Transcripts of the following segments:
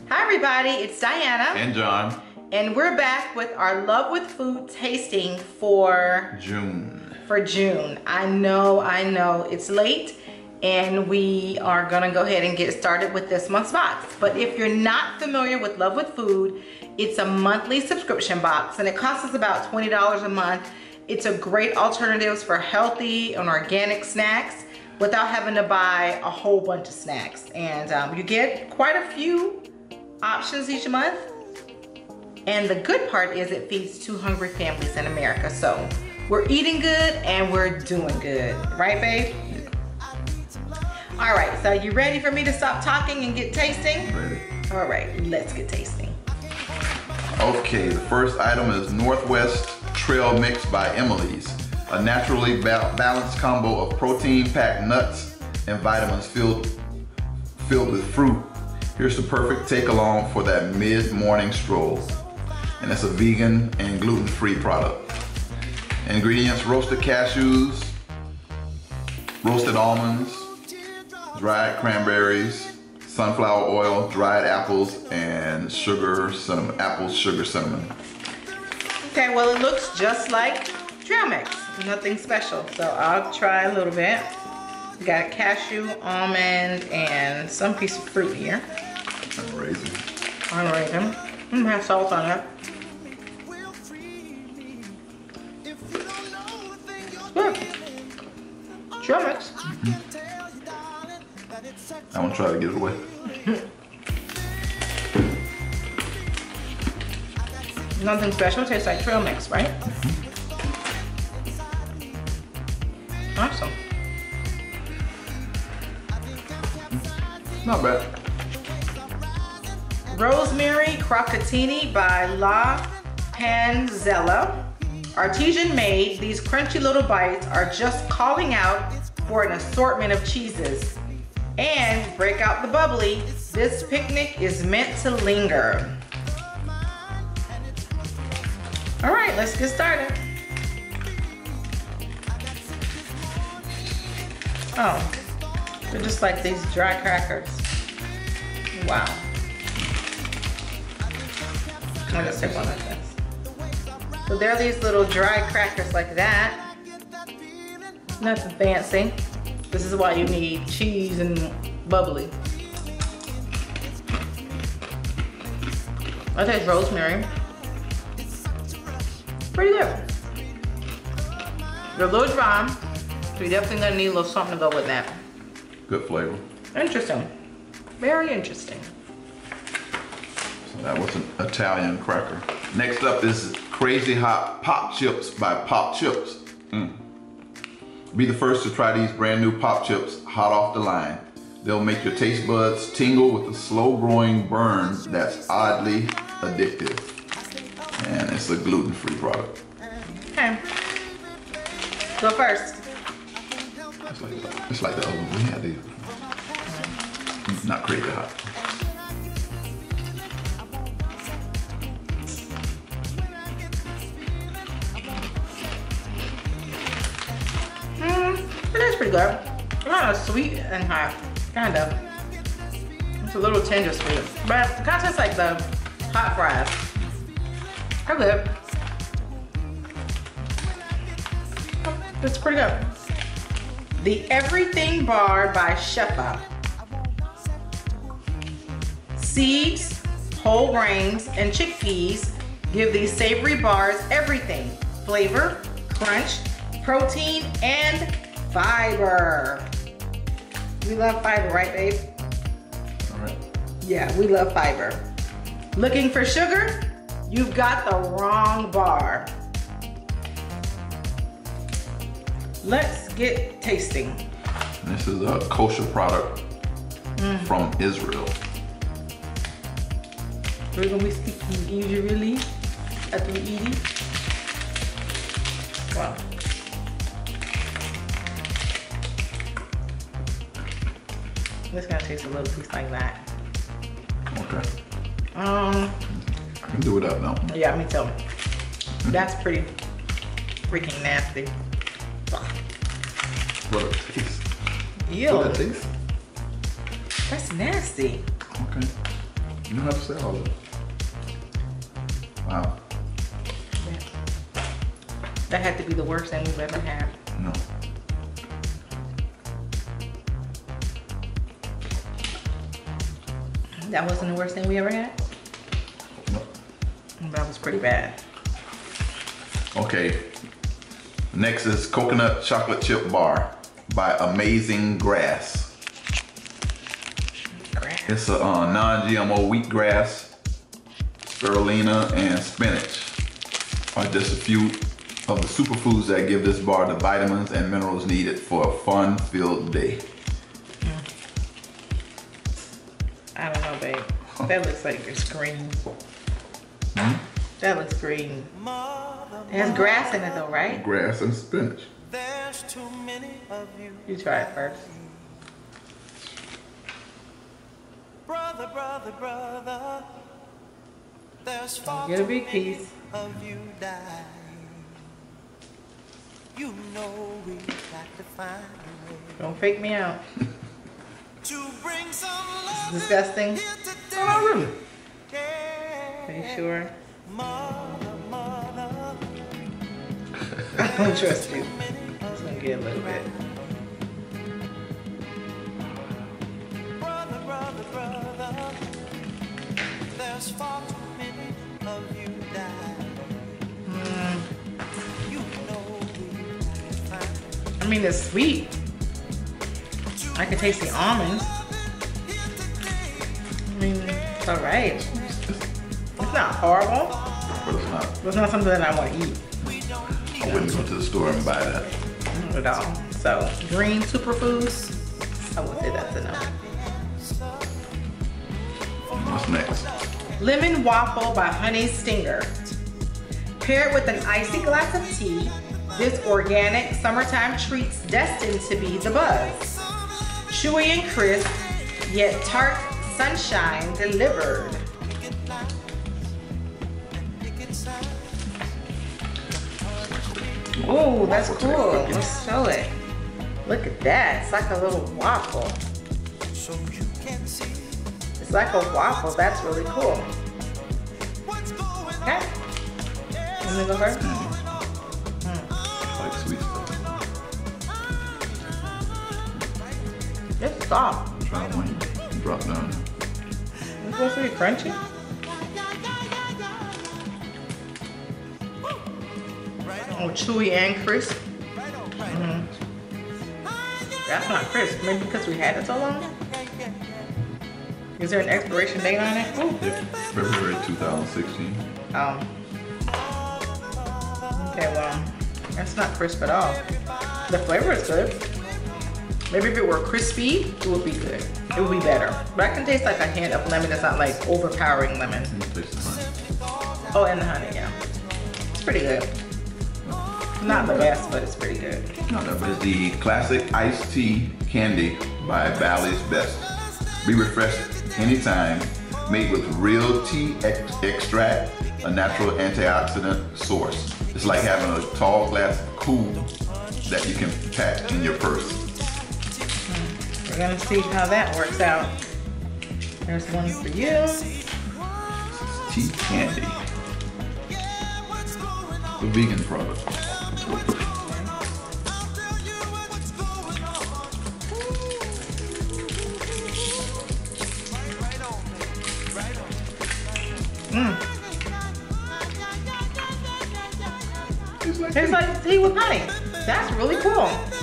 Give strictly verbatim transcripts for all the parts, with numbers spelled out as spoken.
Hi everybody, it's Diana. And John. And we're back with our Love with Food tasting for June. For June. I know, I know it's late and we are gonna go ahead and get started with this month's box. But if you're not familiar with Love with Food, it's a monthly subscription box and it costs us about twenty dollars a month. It's a great alternative for healthy and organic snacks without having to buy a whole bunch of snacks. And um, you get quite a few options each month. And the good part is it feeds two hungry families in America. So we're eating good and we're doing good. Right, babe? All right, so you ready for me to stop talking and get tasting? Ready. All right, let's get tasting. Okay, the first item is Northwest Trail Mix by Emily's. A naturally ba balanced combo of protein-packed nuts and vitamins filled, filled with fruit. Here's the perfect take-along for that mid-morning stroll. And it's a vegan and gluten-free product. Ingredients: roasted cashews, roasted almonds, dried cranberries, sunflower oil, dried apples, and sugar, cinnamon, apple sugar cinnamon. Okay, well it looks just like trail mix, nothing special. So I'll try a little bit. We got cashew, almond, and some piece of fruit here. And raisin. On raisin. Mm, have salt on it. Good. Trail mix. Mm-hmm. I want to try to get it away. Nothing special, tastes like trail mix, right? Mm-hmm. Awesome. Not bad. Rosemary Croccantini by La Panzella. Artisan made, these crunchy little bites are just calling out for an assortment of cheeses. And break out the bubbly, this picnic is meant to linger. All right, let's get started. Oh, they're just like these dry crackers. Wow. I'm gonna take one like this. So there are these little dry crackers like that. Nothing fancy. This is why you need cheese and bubbly. I taste rosemary. Pretty good. They're a little dry, so you're definitely gonna need a little something to go with that. Good flavor. Interesting. Very interesting. So that was an Italian cracker. Next up is Crazy Hot Pop Chips by Pop Chips. Mm. Be the first to try these brand new Pop Chips hot off the line. They'll make your taste buds tingle with a slow growing burn that's oddly addictive. And it's a gluten-free product. Okay. Go first. It's like, it's like the other one we had these before. Not crazy hot. It is pretty good. Kind of sweet and hot, kind of. It's a little tender sweet, but it kind of tastes like the hot fries. They're good. It's pretty good. The Everything Bar by Shefa. Seeds, whole grains, and chickpeas give these savory bars everything: flavor, crunch, protein, and fiber. We love fiber, right, babe? All right. Yeah, we love fiber. Looking for sugar? You've got the wrong bar. Let's get tasting. This is a kosher product mm. from Israel. We're gonna be speaking Israeli after we eat it. Wow. This gonna taste a little piece like that. Okay. Um. I can do it up now. Yeah, me too. That's pretty freaking nasty. What a taste. Ew. What a taste. That's nasty. Okay. You don't have to say all of it. Wow. Yeah. That had to be the worst thing we've ever had. No. That wasn't the worst thing we ever had? No. That was pretty bad. Okay. Next is Coconut Chocolate Chip Bar by Amazing Grass. Grass. It's a uh, non-G M O wheatgrass, spirulina, and spinach are just a few of the superfoods that give this bar the vitamins and minerals needed for a fun-filled day. I don't know, babe. That looks like it's green. Hmm? That looks green. It has grass in it though, right? Grass and spinach. There's too many of you. You try it first. Brother, brother, brother. There's far Get a too big many piece. of you die. You know we got to find a way Don't fake me out. to bring some love Disgusting. here today. Oh, no, really? Yeah. Are you sure? Mother, mother. I don't trust you. Just gonna get a little bit. Brother, brother, brother. There's far too many of you die. Mm, You know we got to find I mean, it's sweet. I can taste the almonds. I mean, it's alright. It's not horrible, But it's not. but it's not something that I want to eat. I wouldn't go to the store and buy that. Not at all. So, green superfoods, I would say that's a no. What's next? Lemon waffle by Honey Stinger. Paired with an icy glass of tea, this organic summertime treat's destined to be the buzz. Chewy and crisp, yet tart sunshine delivered. Ooh, that's cool. Let's show it. Look at that. It's like a little waffle. so you can see It's like a waffle. That's really cool. what's going on. Okay. Let me go first. I like sweet stuff. It's soft. Try one. Drop down. It's supposed to be crunchy. Oh, chewy and crisp. Mm-hmm. That's not crisp. Maybe because we had it so long. Is there an expiration date on it? Ooh. February two thousand sixteen. Oh. Okay, well, that's not crisp at all. The flavor is good. Maybe if it were crispy, it would be good. It would be better. But I can taste like a hint of lemon. It's not like overpowering lemon. Taste the honey. Oh, and the honey, yeah. It's pretty good. Not the best, but it's pretty good. No, that was the classic iced tea candy by Valley's Best. Be refreshed anytime. Made with real tea ex extract, a natural antioxidant source. It's like having a tall glass of cool that you can pack in your purse. We're gonna see how that works out. There's one for you. Tea candy. The vegan product. Mm. It's like Tastes like tea with honey. That's really cool.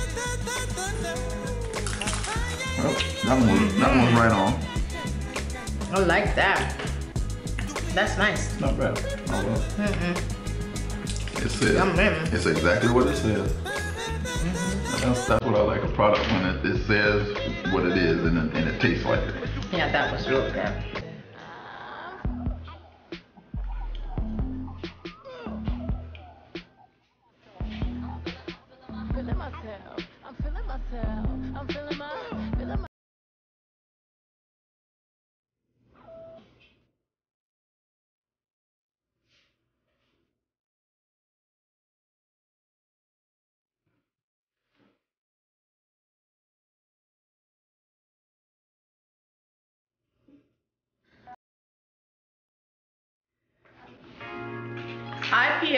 Well, that one was, that one was right on. I like that. That's nice. Not bad. Not bad. Mm-mm. It says, Yum, yum. it's exactly what it says. Mm-hmm. That's, that's what I like a product when it, it says what it is and it, and it tastes like it. Yeah, that was really good. Feeling myself. I'm feeling myself. I'm feeling my, feeling my.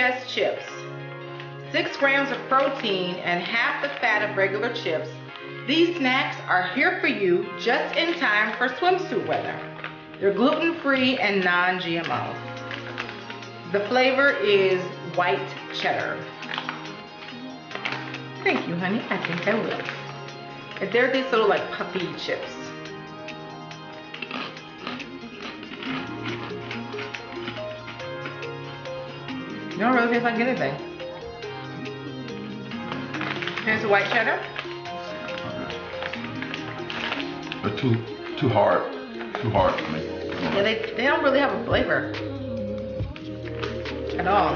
S chips. Six grams of protein and half the fat of regular chips. These snacks are here for you just in time for swimsuit weather. They're gluten-free and non-G M O. The flavor is white cheddar. Thank you, honey. I think I will. And they're these little like puffy chips. You don't really taste like anything. Here's the white cheddar. They're too too hard. Too hard for me. Yeah, they, they don't really have a flavor at all.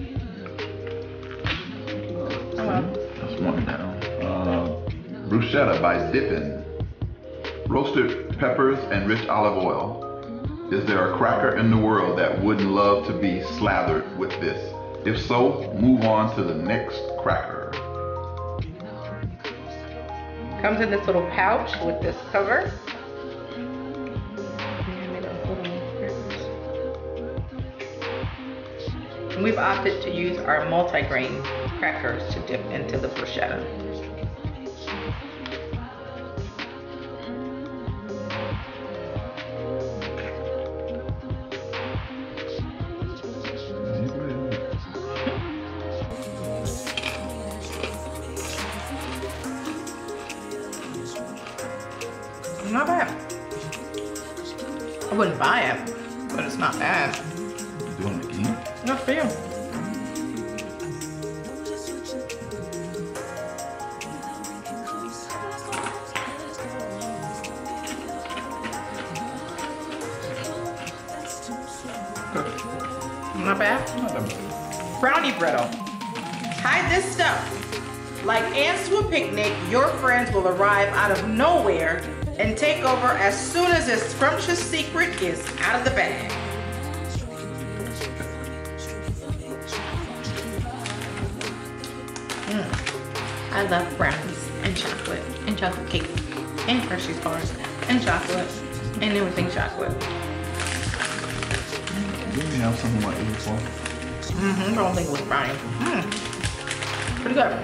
Oh well. That's one down. Uh, bruschetta by Dippin'. Roasted peppers and rich olive oil. Is there a cracker in the world that wouldn't love to be slathered with this? If so, move on to the next cracker. Comes in this little pouch with this cover. And we've opted to use our multi-grain crackers to dip into the bruschetta. Not bad. I wouldn't buy it, but it's not bad. You doing it again? Not for you. Not bad. Not that bad. Brownie brittle. Hide this stuff. Like ants to a picnic, your friends will arrive out of nowhere and take over as soon as this scrumptious secret is out of the bag. Mm. I love brownies and chocolate and chocolate cake and Hershey's bars and chocolate and everything chocolate. Didn't you have something like this before? Mm-hmm, I don't think it was brownie. Mm. Pretty good.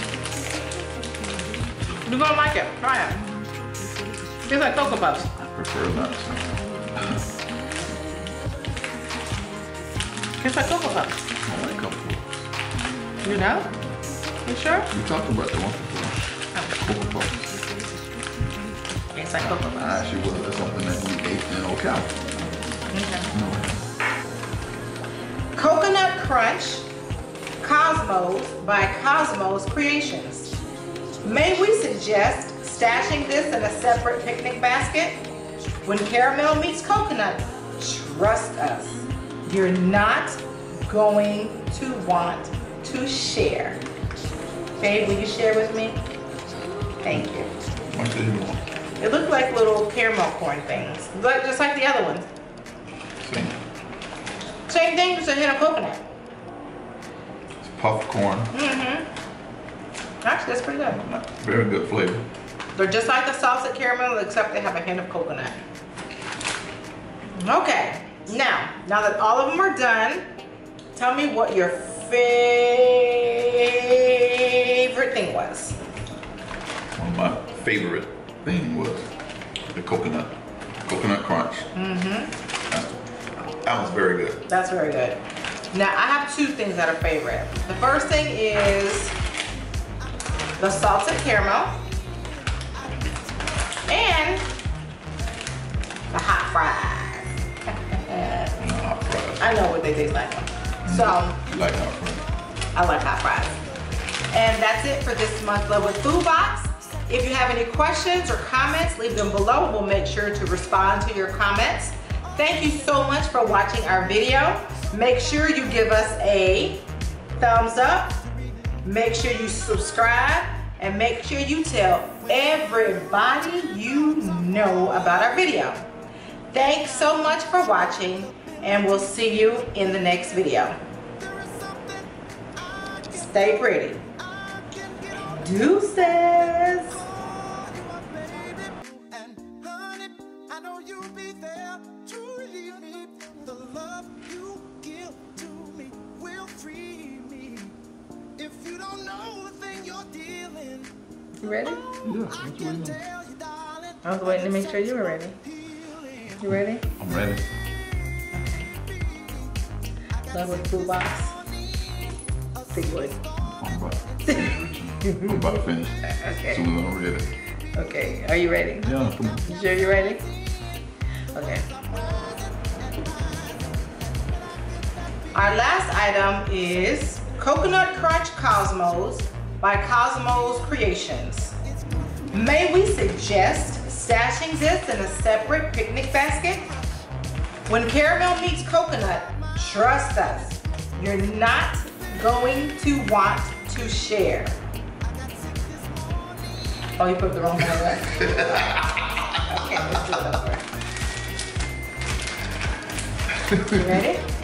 You're gonna like it, try it. Tastes like Cocoa Puffs. I prefer nuts. Tastes like Cocoa Puffs. I like Cocoa Puffs. You know? You sure? We talked about the one before. Oh. Cocoa Puffs. Tastes like Cocoa Puffs. I actually was. That's something that we ate in Ocala. Okay. No. Coconut Crunch Cosmos by Cosmos Creations. May we suggest stashing this in a separate picnic basket? When caramel meets coconut, trust us, you're not going to want to share. Babe, will you share with me? Thank you. What did you want? It looked like little caramel corn things, like just like the other ones. See? Same thing, just a hint of coconut. It's puffed corn. Mm-hmm. Actually, that's pretty good. Very good flavor. They're just like the salted caramel, except they have a hint of coconut. Okay, now, now that all of them are done, tell me what your favorite thing was. One of my favorite thing was the coconut, coconut crunch. Mm-hmm. That, that was very good. That's very good. Now, I have two things that are favorite. The first thing is the salted caramel and the hot fries. And the hot fries. I know what they taste like. So, You like hot fries? I like hot fries. And that's it for this month's Love with Food box. If you have any questions or comments, leave them below. We'll make sure to respond to your comments. Thank you so much for watching our video. Make sure you give us a thumbs up. Make sure you subscribe. And make sure you tell everybody you know about our video. Thanks so much for watching, and we'll see you in the next video. Stay pretty. Deuces. And honey, I know you'll be there to relieve me. The love you give to me will free You ready? Yeah, what you waiting on? I was waiting to make sure you were ready. You ready? I'm ready. Love with food box. Big boy. I'm about to finish. I'm about to finish. As Okay. soon as I'm ready. Okay. Are you ready? Yeah, come on. You sure you're ready? Okay. Our last item is Coconut Crunch Cosmos by Cosmos Creations. May we suggest stashing this in a separate picnic basket? When caramel meets coconut, trust us, you're not going to want to share. Oh, you put the wrong one right? Okay, let's do it over. You ready?